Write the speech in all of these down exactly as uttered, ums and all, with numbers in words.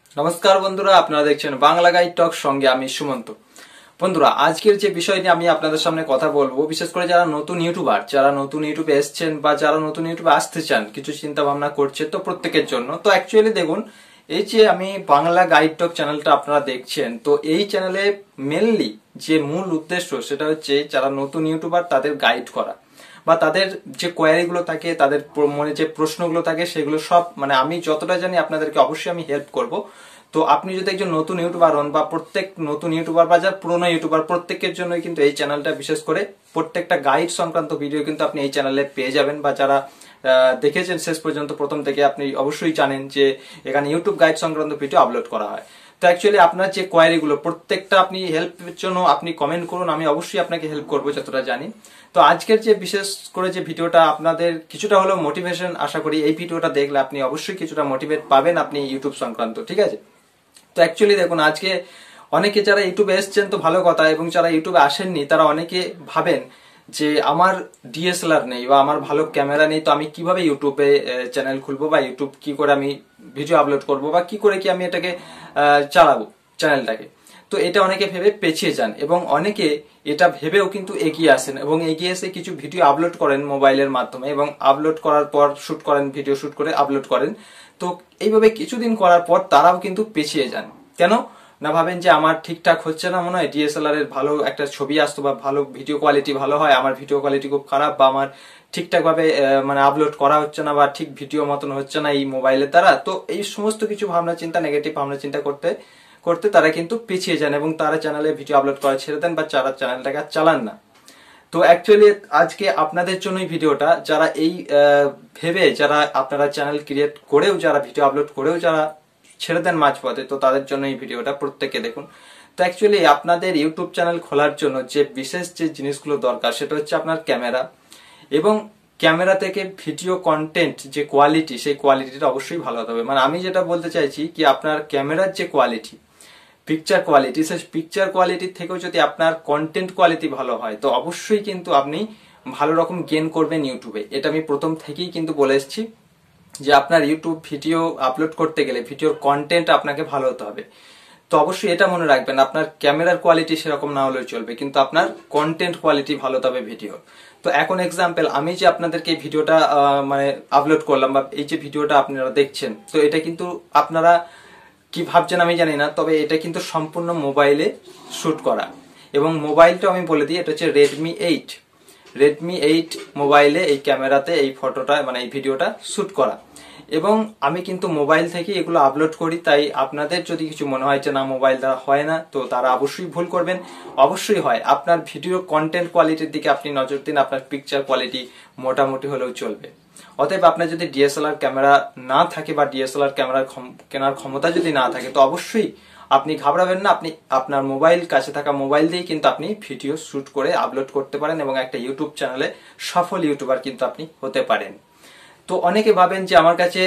নমস্কার বন্ধুরা, আপনারা দেখছেন বাংলা গাইড টক, সঙ্গে আমি সুমন্ত। বন্ধুরা, আজকের যে বিষয় নিয়ে আমি আপনাদের সামনে কথা বলবো, বিশেষ করে যারা নতুন ইউটিউবার, যারা নতুন ইউটিউবে এসছেন বা যারা নতুন ইউটিউবে আসতে চান, কিছু চিন্তা ভাবনা করছে, তো প্রত্যেকের জন্য। তো অ্যাকচুয়ালি দেখুন, এই যে আমি বাংলা গাইড টক চ্যানেলটা আপনারা দেখছেন, তো এই চ্যানেলে মেনলি যে মূল উদ্দেশ্য সেটা হচ্ছে যারা নতুন ইউটিউবার তাদের গাইড করা, বা তাদের যে কোয়ারিগুলো থাকে, তাদের মনে যে প্রশ্নগুলো থাকে, সেগুলো সব মানে আমি যতটা জানি আপনাদেরকে অবশ্যই আমি হেল্প করব। তো আপনি যদি একজন নতুন ইউটিউবার হন, বা প্রত্যেক নতুন ইউটিউবার বা যারা পুরোনো ইউটিউবার, প্রত্যেকের জন্য কিন্তু এই চ্যানেলটা, বিশেষ করে প্রত্যেকটা গাইড সংক্রান্ত ভিডিও কিন্তু আপনি এই চ্যানেলে পেয়ে যাবেন। বা যারা দেখেছেন শেষ পর্যন্ত প্রথম থেকে, আপনি অবশ্যই জানেন যে এখানে ইউটিউব গাইড সংক্রান্ত ভিডিও আপলোড করা হয়। তো অ্যাকচুয়ালি আপনার যে কোয়ারিগুলো, প্রত্যেকটা আপনি হেল্পের জন্য আপনি কমেন্ট করুন, আমি অবশ্যই আপনাকে হেল্প করবো যতটা জানি। তো আজকের যে বিশেষ করে যে ভিডিওটা, আপনাদের কিছুটা হলেও মোটিভেশন আশা করি। এই ভিডিওটা দেখলে আপনি অবশ্যই কিছুটা মোটিভেট পাবেন আপনি ইউটিউব সংক্রান্ত, ঠিক আছে? তো অ্যাকচুয়ালি দেখুন, আজকে অনেকে যারা ইউটিউবে এসছেন তো ভালো কথা, এবং যারা ইউটিউবে আসেননি তারা অনেকে ভাবেন যে আমার ডিএসএলআর নেই বা আমার ভালো ক্যামেরা নেই, তো আমি কিভাবে ইউটিউবে চ্যানেল খুলবো, বা ইউটিউব কি করে আমি ভিডিও আপলোড করব, বা কি করে কি আমি এটাকে চালাবো চ্যানেলটাকে। তো এটা অনেকে ভেবে পেছিয়ে যান, এবং অনেকে এটা ভেবেও কিন্তু এগিয়ে আসেন, এবং এগিয়ে এসে কিছু ভিডিও আপলোড করেন মোবাইলের মাধ্যমে, এবং আপলোড করার পর শুট করেন, ভিডিও শুট করে আপলোড করেন। তো এইভাবে কিছুদিন করার পর তারাও কিন্তু পেছিয়ে যান। কেন না, ভাবেন যে আমার ঠিকঠাক হচ্ছে না, মনে হয় ডিএসএলআর এর ভালো একটা ছবি আসতো বা ভালো ভিডিও কোয়ালিটি ভালো হয়, আমার ভিডিও কোয়ালিটি খুব খারাপ, বা আমার ঠিকঠাক ভাবে মানে আপলোড করা হচ্ছে না, বা ঠিক ভিডিও মতন হচ্ছে না এই মোবাইলের দ্বারা। তো এই সমস্ত কিছু ভাবনা চিন্তা, নেগেটিভ ভাবনা চিন্তা করতে করতে তারা কিন্তু পিছিয়ে যান, এবং তারা চ্যানেলে ভিডিও আপলোড করা ছেড়ে দেন, বা যারা চ্যানেলটাকে চালান না। তো অ্যাকচুয়ালি আজকে আপনাদের জন্যই ভিডিওটা, যারা এই ভেবে যারা আপনারা চ্যানেল ক্রিয়েট করেও, যারা ভিডিও আপলোড করেও যারা ছেড়ে দেন মাঝপথে, তো তাদের জন্য এই ভিডিওটা প্রত্যেকে দেখুন। তো অ্যাকচুয়ালি আপনাদের ইউটিউব চ্যানেল খোলার জন্য যে বিশেষ যে জিনিসগুলো দরকার, সেটা হচ্ছে আপনার ক্যামেরা, এবং ক্যামেরা থেকে ভিডিও কন্টেন্ট যে কোয়ালিটি, সেই কোয়ালিটিটা অবশ্যই ভালো হতে হবে। মানে আমি যেটা বলতে চাইছি কি, আপনার ক্যামেরার যে কোয়ালিটি, পিকচার কোয়ালিটি, সেই পিকচার কোয়ালিটির থেকেও যদি আপনার কন্টেন্ট কোয়ালিটি ভালো হয়, তো অবশ্যই কিন্তু আপনি ভালো রকম গেইন করবেন ইউটিউবে। এটা আমি প্রথম থেকেই কিন্তু বলে এসেছি যে আপনার ইউটিউব ভিডিও আপলোড করতে গেলে ভিডিওর কন্টেন্ট আপনাকে ভালো হতে হবে। তো অবশ্যই এটা মনে রাখবেন, আপনার ক্যামেরার কোয়ালিটি সেরকম না হলেও চলবে, কিন্তু আপনার কন্টেন্ট কোয়ালিটি ভালো হতে হবে ভিডিও। তো এখন এক্সাম্পল, আমি যে আপনাদেরকে এই ভিডিওটা মানে আপলোড করলাম, বা এই যে ভিডিওটা আপনারা দেখছেন, তো এটা কিন্তু আপনারা কি ভাবছেন আমি জানি না, তবে এটা কিন্তু সম্পূর্ণ মোবাইলে শুট করা। এবং মোবাইলটা আমি বলে দিই, এটা হচ্ছে রেডমি এইট। রেডমি এইট মোবাইলে এই ক্যামেরাতে এই ফটোটা মানে এই ভিডিওটা শুট করা, এবং আমি কিন্তু মোবাইল থেকে এগুলো আপলোড করি। তাই আপনাদের যদি কিছু মনে হয় যে না মোবাইল দ্বারা হয় না, তো তারা অবশ্যই ভুল করবেন। অবশ্যই হয়, আপনার ভিডিও কন্টেন্ট কোয়ালিটির দিকে আপনি নজর দিন, আপনার পিকচার কোয়ালিটি মোটামুটি হলেও চলবে। অতএব আপনার যদি ডিএসএলআর ক্যামেরা না থাকে, বা ডিএসএলআর ক্যামেরার কেনার ক্ষমতা যদি না থাকে, তো অবশ্যই আপনি ঘাবড়াবেন না, আপনি আপনার মোবাইল, কাছে থাকা মোবাইল দিয়ে কিন্তু আপনি ভিডিও শুট করে আপলোড করতে পারেন, এবং একটা ইউটিউব চ্যানেলে সফল ইউটিউবার কিন্তু আপনি হতে পারেন। তো অনেকে ভাবেন যে আমার কাছে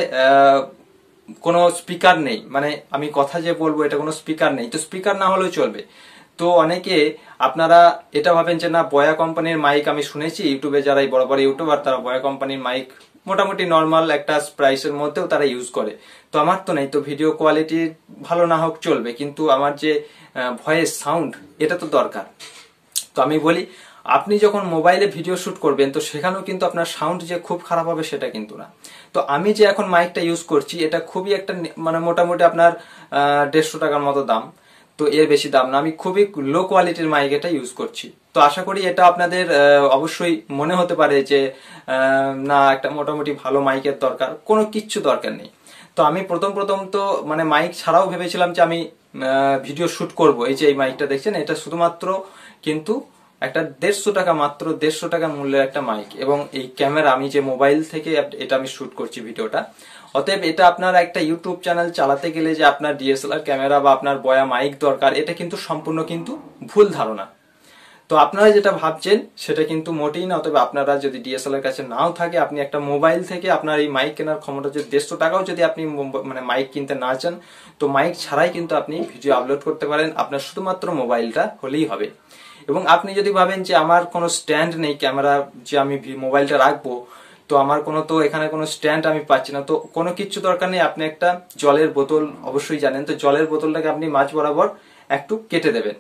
কোনো স্পিকার নেই, মানে আমি কথা যে বলবো এটা কোনো স্পিকার নেই, তো স্পিকার না হলেও চলবে। তো অনেকে আপনারা এটা ভাবেন যে না, বয়া কোম্পানির মাইক আমি শুনেছি, ইউটিউবে যারা বড় বড় ইউটিউবার তারা বয়া কোম্পানির মাইক মোটামুটি নর্মাল একটা প্রাইসের মধ্যেও তারা ইউজ করে, তো আমার তো নেই। তো ভিডিও কোয়ালিটি ভালো না হোক চলবে, কিন্তু আমার যে ভয়েস সাউন্ড, এটা তো দরকার। তো আমি বলি, আপনি যখন মোবাইলে ভিডিও শুট করবেন, তো সেখানেও কিন্তু আপনার সাউন্ড যে খুব খারাপ হবে সেটা কিন্তু না। তো আমি যে এখন মাইকটা ইউজ করছি, এটা খুবই একটা মানে মোটামুটি আপনার দেড়শো টাকার মতো দাম, তো এর বেশি দাম না। আমি খুবই লো কোয়ালিটির মাইক এটা ইউজ করছি। তো আশা করি এটা আপনাদের অবশ্যই মনে হতে পারে যে না, একটা মোটামুটি ভালো মাইকের দরকার, কোনো কিচ্ছু দরকার নেই। তো আমি প্রথম প্রথম তো মানে মাইক ছাড়াও ভেবেছিলাম যে আমি ভিডিও শুট করব। এই যে এই মাইকটা দেখছেন, এটা শুধুমাত্র কিন্তু একটা দেড়শো টাকা, মাত্র দেড়শো টাকা মূল্যের একটা মাইক, এবং এই ক্যামেরা আমি যে মোবাইল থেকে এটা আমি শুট করছি ভিডিওটা। অতএব এটা আপনার একটা ইউটিউব চ্যানেল চালাতে গেলে যে আপনার ডিএসএলআর ক্যামেরা বা আপনার বয়া মাইক দরকার, এটা কিন্তু সম্পূর্ণ কিন্তু ভুল ধারণা। তো আপনারা যেটা ভাবছেন সেটা কিন্তু মোটেই না। তবে আপনারা যদি ডিএসএলআর কাছে নাও থাকে, আপনি একটা মোবাইল থেকে আপনার এই মাইক কেনার ক্ষমতা যদি দেড়শো টাকাও যদি আপনি মানে মাইক কিনতে না চান, তো মাইক ছাড়াই কিন্তু আপনি ভিডিও আপলোড করতে পারেন, আপনার শুধুমাত্র মোবাইলটা হলেই হবে। এবং আপনি যদি ভাবেন যে আমার কোনো স্ট্যান্ড নেই ক্যামেরা যে আমি মোবাইলটা রাখবো, তো আমার কোনো তো এখানে কোনো স্ট্যান্ড আমি পাচ্ছি না, তো কোনো কিছু দরকার নেই। আপনি একটা জলের বোতল অবশ্যই জানেন, তো জলের বোতলটাকে আপনি মাঝ বরাবর একটু কেটে দেবেন,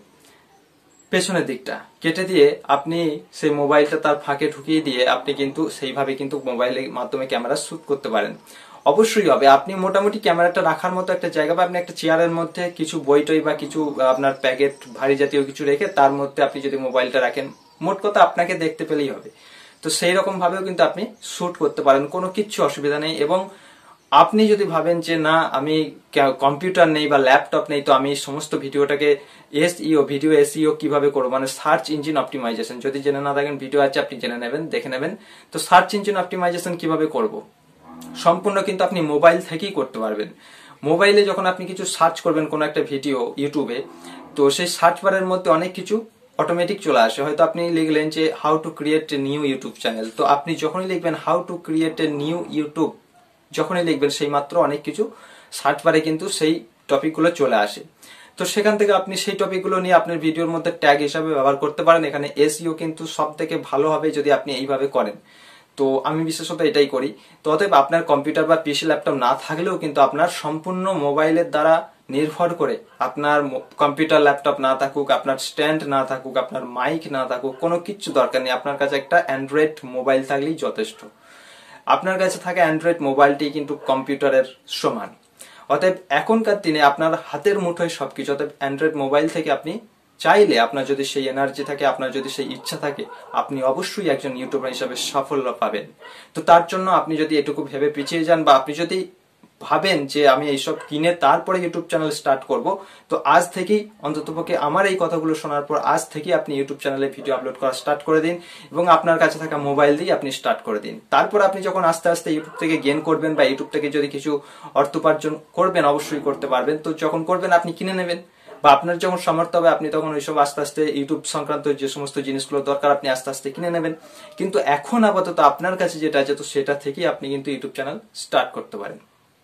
পেছনের দিকটা কেটে দিয়ে আপনি সেই মোবাইলটা তার ফাঁকে ঢুকিয়ে দিয়ে আপনি কিন্তু সেইভাবে কিন্তু মোবাইলের মাধ্যমে ক্যামেরা শুট করতে পারেন। অবশ্যই হবে, আপনি মোটামুটি ক্যামেরাটা রাখার মতো একটা জায়গা বা আপনি একটা চেয়ারের মধ্যে কিছু বই টই বা কিছু আপনার প্যাকেট ভারী জাতীয় কিছু রেখে তার মধ্যে আপনি যদি মোবাইলটা রাখেন, মোট কথা আপনাকে দেখতে পেলেই হবে। তো সেই রকম ভাবেও কিন্তু আপনি শুট করতে পারেন, কোনো কিচ্ছু অসুবিধা নেই। এবং আপনি যদি ভাবেন যে না আমি কম্পিউটার নেই বা ল্যাপটপ নেই, তো আমি সমস্ত ভিডিওটাকে এসইও ভিডিও এসইও কিভাবে করবো, মানে সার্চ ইঞ্জিন অপটিমাইজেশন, যদি জেনে না থাকেন ভিডিও আছে আপনি জেনে নেবেন, দেখে নেবেন। তো সার্চ ইঞ্জিন অপটিমাইজেশন কিভাবে করব, সম্পূর্ণ কিন্তু আপনি মোবাইল থেকেই করতে পারবেন। মোবাইলে যখন আপনি কিছু সার্চ করবেন কোনো একটা ভিডিও ইউটিউবে, তো সেই সার্চ বারের মধ্যে অনেক কিছু অটোমেটিক চলে আসে। হয়তো আপনি লিখলেন যে how to create a new YouTube channel, তো আপনি যখনই লিখবেন how to create a new YouTube, যখনই লিখবেন সেই মাত্র অনেক কিছু সার্চ বারে কিন্তু সেই টপিকগুলো চলে আসে। তো সেখান থেকে আপনি সেই টপিকগুলো নিয়ে আপনার ভিডিওর মধ্যে ট্যাগ হিসাবে ব্যবহার করতে পারেন। এখানে এসইও কিন্তু সব থেকে ভালো হবে যদি আপনি এইভাবে করেন। তো আমি বিশেষত এটাই করি। তো অতএব আপনার কম্পিউটার বা পিসি ল্যাপটপ না থাকলেও কিন্তু আপনার সম্পূর্ণ মোবাইলের দ্বারা নির্ভর করে, আপনার কম্পিউটার ল্যাপটপ না থাকুক, আপনার স্ট্যান্ড না থাকুক, আপনার মাইক না থাকুক, কোনো কিচ্ছু দরকার নেই। আপনার কাছে একটা অ্যান্ড্রয়েড মোবাইল থাকলেই যথেষ্ট। আপনার কাছে থাকা অ্যান্ড্রয়েড মোবাইলটি কিন্তু কম্পিউটারের সমান। অতএব এখনকার দিনে আপনার হাতের মুঠোয় সবকিছু। অতএব অ্যান্ড্রয়েড মোবাইল থেকে আপনি চাইলে, আপনার যদি সেই এনার্জি থাকে, আপনার যদি সেই ইচ্ছা থাকে, আপনি অবশ্যই একজন ইউটিউবার হিসাবে সাফল্য পাবেন। তো তার জন্য আপনি যদি এটুকু ভেবে পিছিয়ে যান, বা আপনি যদি ভাবেন যে আমি এইসব কিনে তারপরে ইউটিউব চ্যানেল স্টার্ট করব, তো আজ থেকেই অন্ততপক্ষে আমার এই কথাগুলো শোনার পর আজ থেকেই আপনি ইউটিউব চ্যানেলে ভিডিও আপলোড করা স্টার্ট করে দিন, এবং আপনার কাছে থাকা মোবাইল দিয়ে আপনি স্টার্ট করে দিন। তারপর আপনি যখন আস্তে আস্তে ইউটিউব থেকে গেইন করবেন, বা ইউটিউব থেকে যদি কিছু অর্থ উপার্জন করবেন, অবশ্যই করতে পারবেন, তো যখন করবেন আপনি কিনে নেবেন, বা আপনার যখন সামর্থ্য হবে আপনি তখন ওইসব আস্তে আস্তে ইউটিউব সংক্রান্ত যে সমস্ত জিনিসগুলো দরকার আপনি আস্তে আস্তে কিনে নেবেন। কিন্তু এখন আপাতত আপনার কাছে যেটা আছে, তো সেটা থেকেই আপনি কিন্তু ইউটিউব চ্যানেল স্টার্ট করতে পারেন।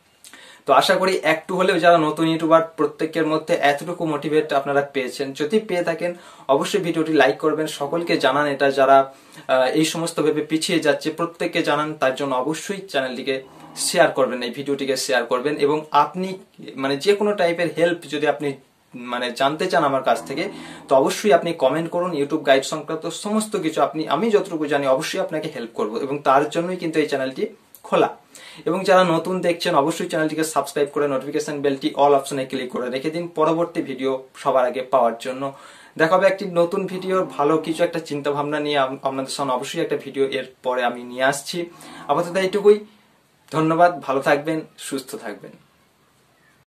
তো আশা করি একটু হলেও যারা নতুন ইউটিউবার প্রত্যেকের মধ্যে এতটুকু মোটিভেট আপনারা পেয়েছেন। যদি পেয়ে থাকেন অবশ্যই ভিডিওটি লাইক করবেন, সকলকে জানান এটা, যারা এই সমস্ত ভেবে পিছিয়ে যাচ্ছে প্রত্যেককে জানান। তার জন্য অবশ্যই চ্যানেলটিকে শেয়ার করবেন, এই ভিডিওটিকে শেয়ার করবেন। এবং আপনি মানে যে কোনো টাইপের হেল্প যদি আপনি মানে জানতে চান আমার কাছ থেকে, তো অবশ্যই আপনি কমেন্ট করুন। ইউটিউব গাইড সংক্রান্ত সমস্ত কিছু আপনি আমি যতটুকু জানি অবশ্যই আপনাকে হেল্প করব, এবং তার জন্যই কিন্তু এই চ্যানেলটি খোলা। এবং যারা নতুন দেখছেন অবশ্যই চ্যানেলটিকে সাবস্ক্রাইব করে নোটিফিকেশন বেলটি অল অপশনে ক্লিক করে রেখে দিন পরবর্তী ভিডিও সবার আগে পাওয়ার জন্য। দেখা হবে একটি নতুন ভিডিওর ভালো কিছু একটা চিন্তা ভাবনা নিয়ে আপনাদের সামনে অবশ্যই একটা ভিডিও এর পরে আমি নিয়ে আসছি। আপাতত এইটুকুই, ধন্যবাদ, ভালো থাকবেন, সুস্থ থাকবেন।